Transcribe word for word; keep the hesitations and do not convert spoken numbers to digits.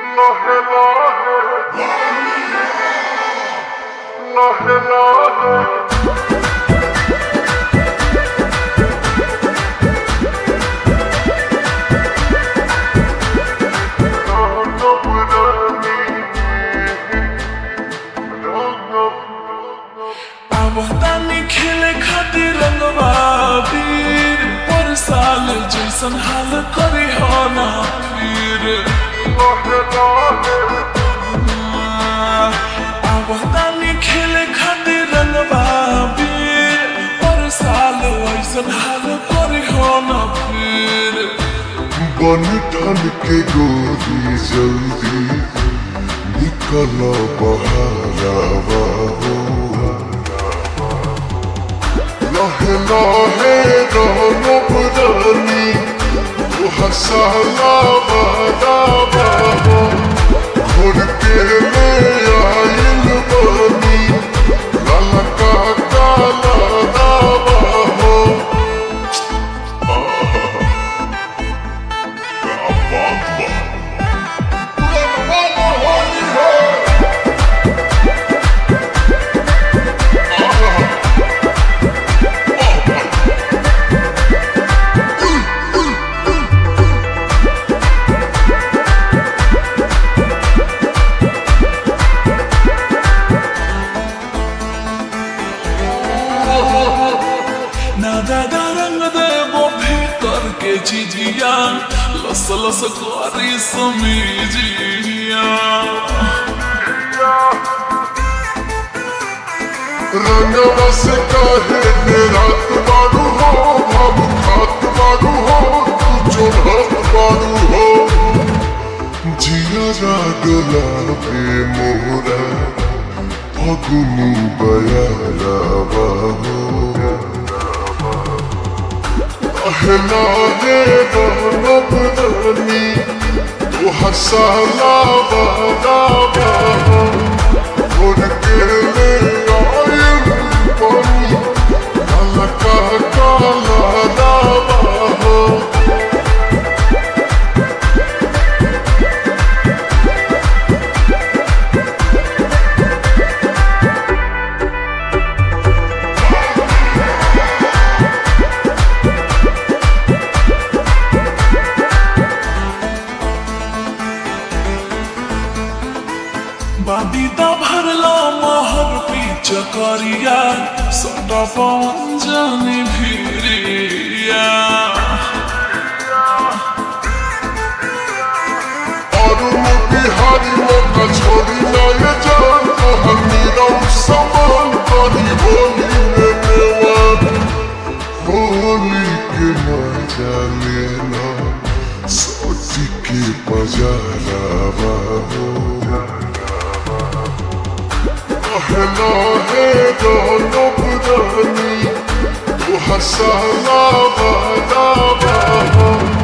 Lahe lahe, lahe lahe. आवतानी खेले खातिर रंगवा वीर पर साल जैसन हाल करे हो ना फिर आवतानी खेले खातिर रंगवा वीर पर साल ऐसन हाल करे हो ना फिर बन ठन के गोरी जल्दी निकल बहारावा हो लाहे लाहे रहनो बदनी वो हसाला बदावा हो घोड़ के ले आइल बनी लाला का काला दावा हो क्या बात बा दादा रंग दे वो भीतर के चीजिया लस लस करी समीजिया रंगवा से काहे ने रात बारू हो हम खात बारू हो तू चोरत बारू हो जिया डोला पे मोरा फगुनी बयारावा हो लाहे लाहे रहनो बदनी वो हसाला बदावा हो घोड़ के ले आइल बनी लाला का काला दावा हो बाबीता भरला महर पीछ करिया सटा पंजनी भिरिया अरुण बिहारी मौका छोड़ी ना ये जान तो हमी रंग समान करी होली में मेवान होली के मजा लेना सोची के पजारावा हो लाहे लाहे रहनो बदनी वो हसाला बदावा हो